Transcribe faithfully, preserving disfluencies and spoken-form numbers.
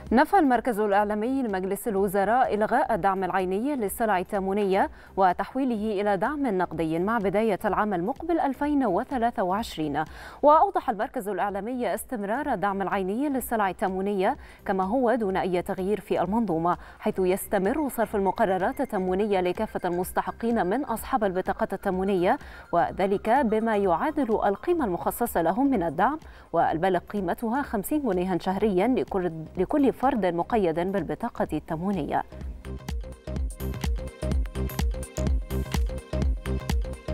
نفى المركز الإعلامي لمجلس الوزراء إلغاء الدعم العيني للسلع التموينية وتحويله إلى دعم نقدي مع بداية العام المقبل ألفين وثلاثة وعشرين. وأوضح المركز الإعلامي استمرار الدعم العيني للسلع التموينية كما هو دون أي تغيير في المنظومة، حيث يستمر صرف المقررات التموينية لكافة المستحقين من أصحاب البطاقات التموينية، وذلك بما يعادل القيمة المخصصة لهم من الدعم، والبالغ قيمتها خمسين جنيها شهريا لكل لكل فرد مقيد بالبطاقة التموينية.